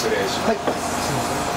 失礼します。はい、すみません。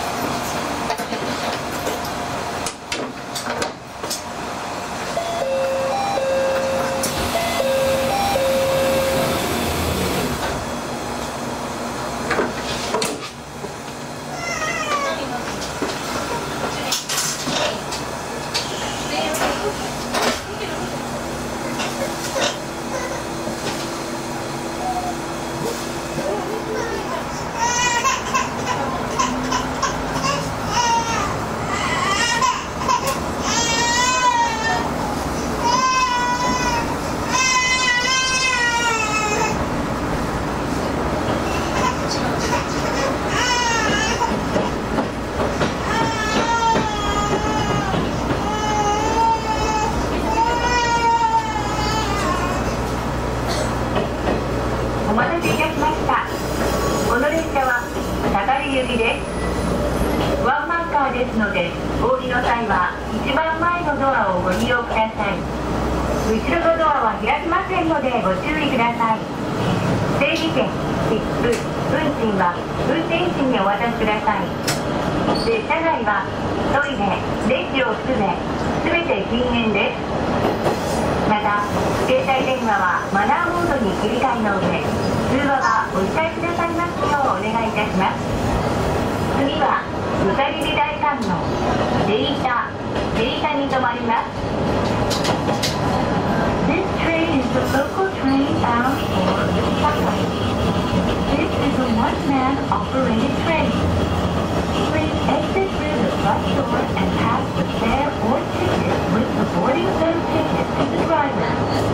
ワンマンカーですので、お降りの際は一番前のドアをご利用ください。後ろのドアは開きませんのでご注意ください。整理券、切符、運賃は運転士にお渡しください。で、車内はトイレ、レジを含め全て禁煙です。また、携帯電話はマナーモードに切り替えの上、通話はお控えくださいますようお願いいたします。次は宇佐切大観のデイタに停まります。This train is a local train bound for Osaka. This is a one-man operated train. Please exit through the front door and pass the fare or ticket with the boarding zone ticket to the driver.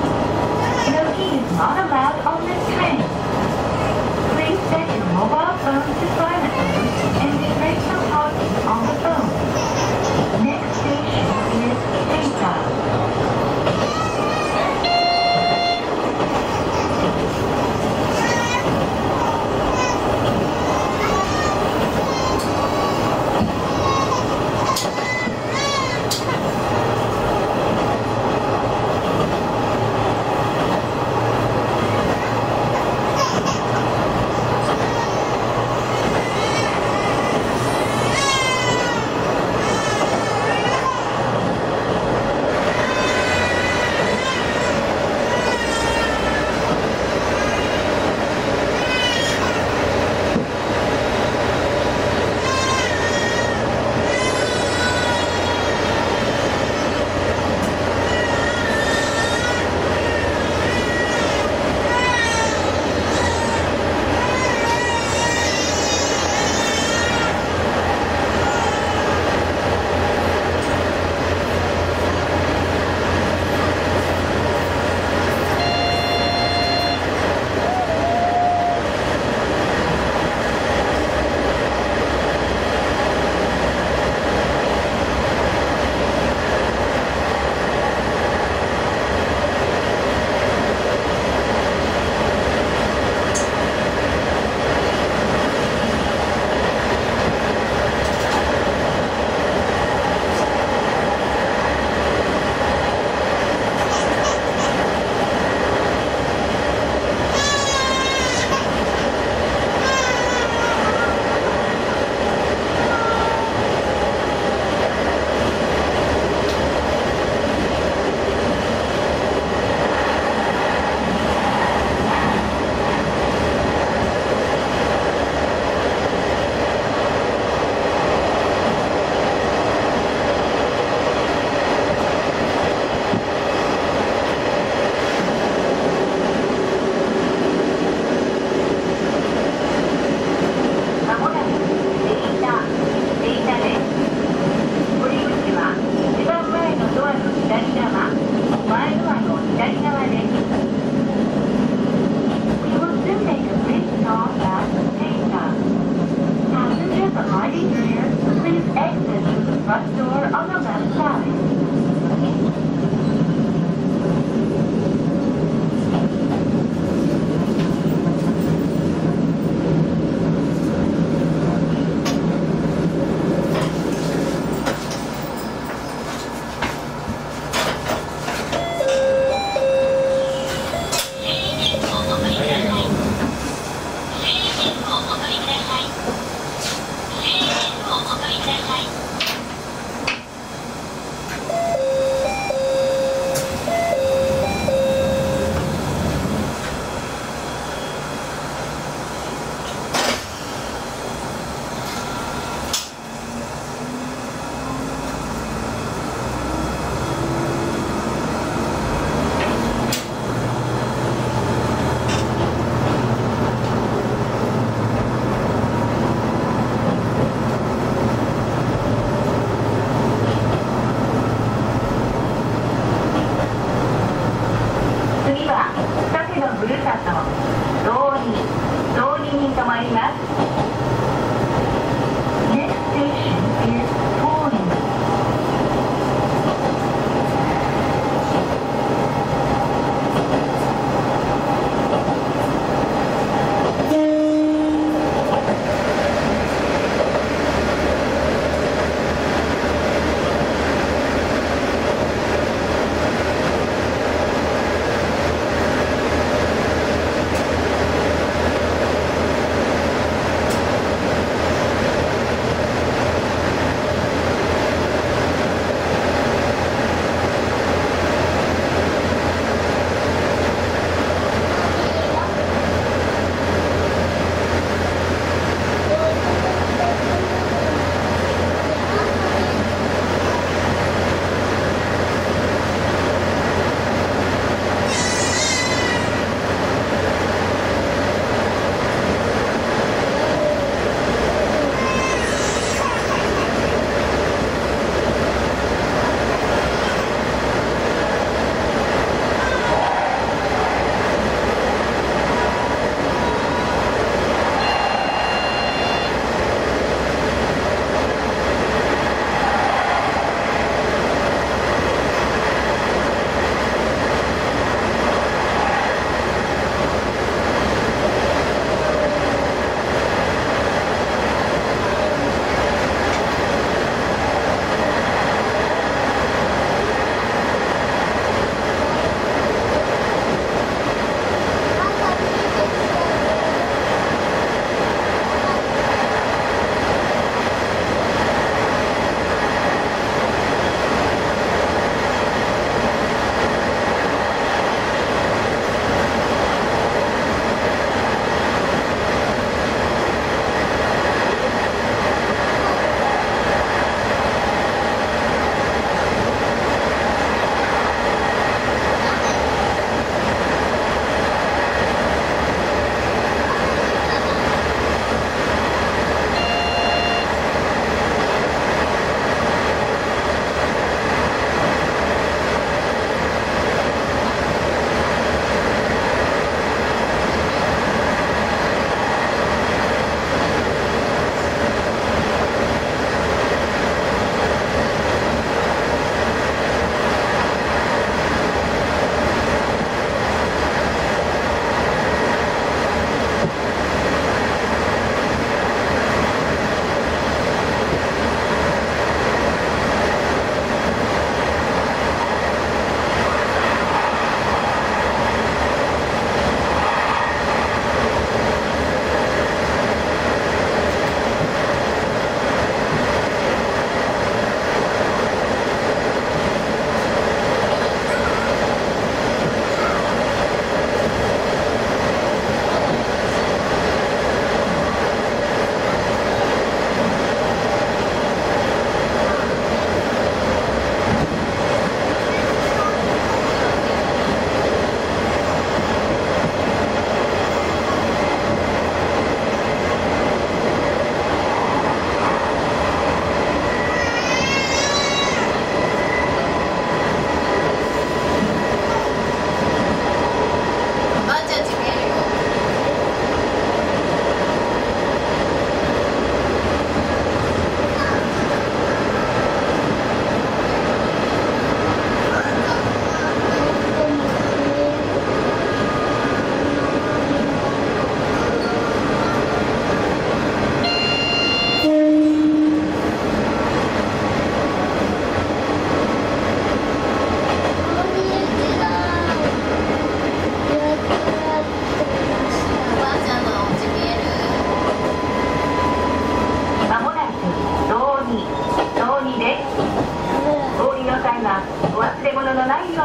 Smoking is not allowed on this train. Please set your mobile phone to silent mode and erase the talking on the phone. Next station is Seita.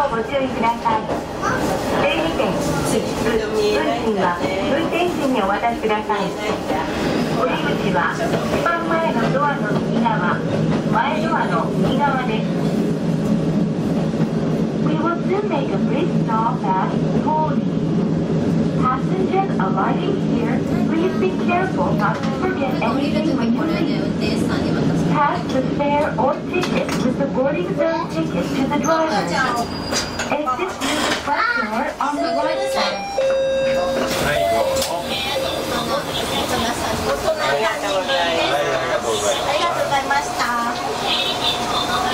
をご注意ください。整理券、運賃は運転士にお渡しください。降り口は一番前のドアの右側、前ドアの右側です。We will soon make a brief stop at Holy. Passengers arriving here, please be careful not to forget anything when you leave. Pass the fare or ticket with the boarding zone ticket to the driver. Exit through the front door on the right side. ありがとうございました。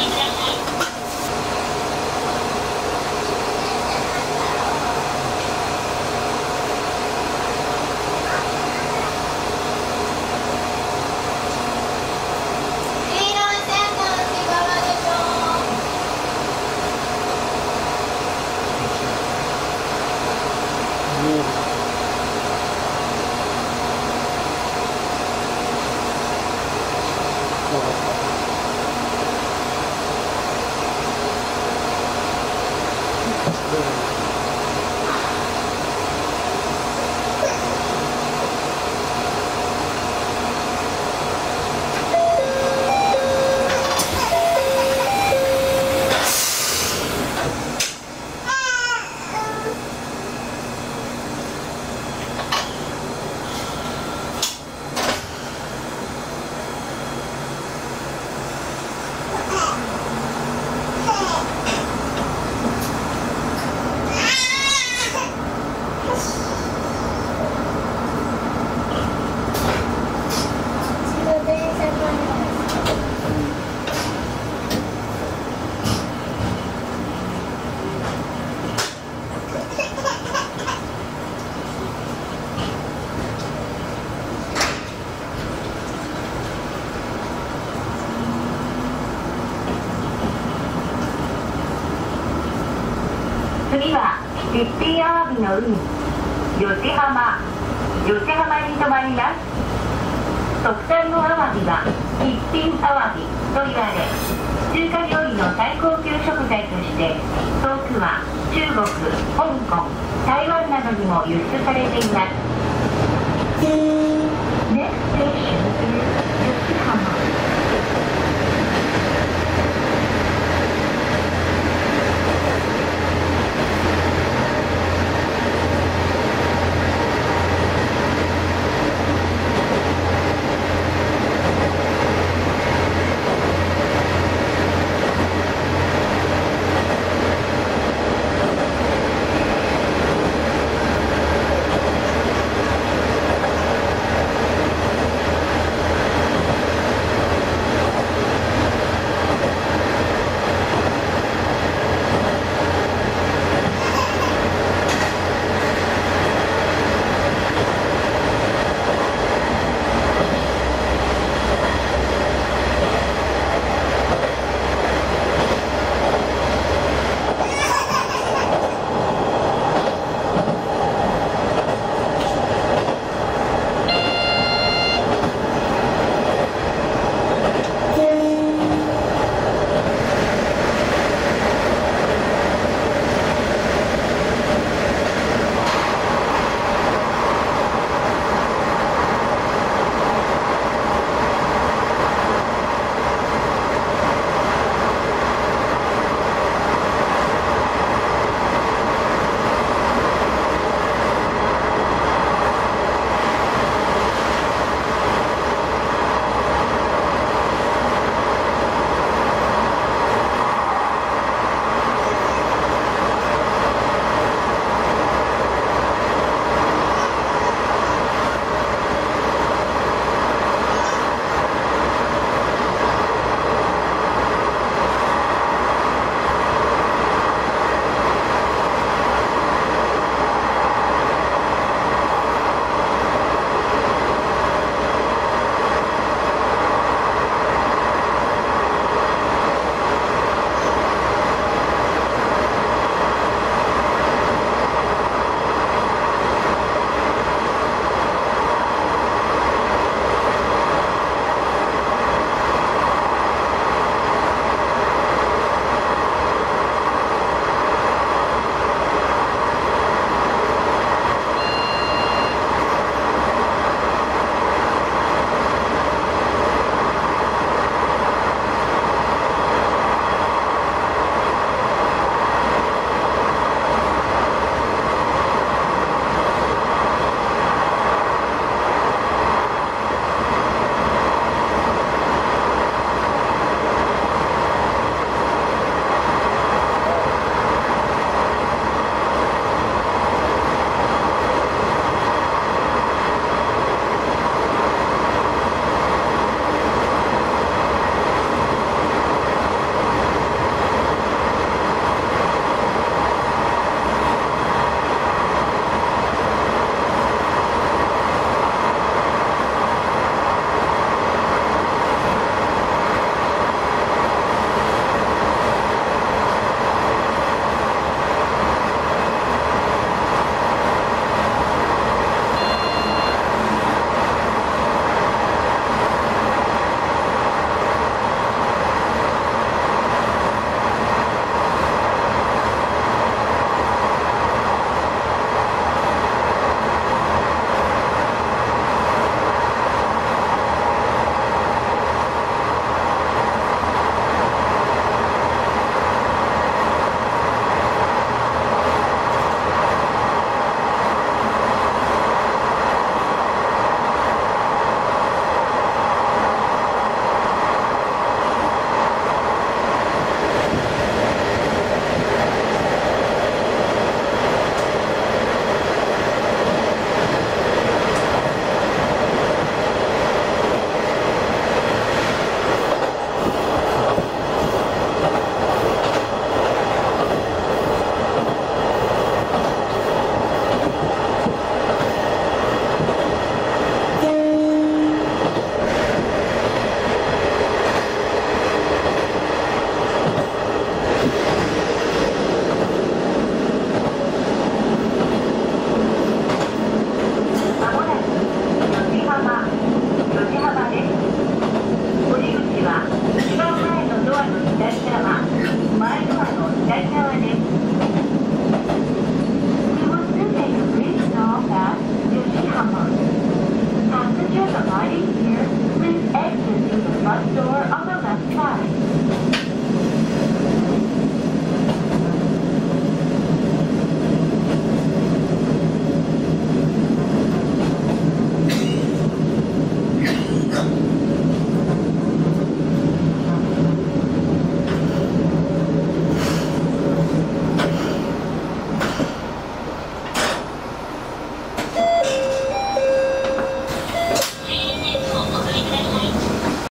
次は一品アワビの海、吉浜に停まります。特産のアワビは一品アワビと言われ、中華料理の最高級食材として遠くは中国、香港、台湾などにも輸出されています。Next station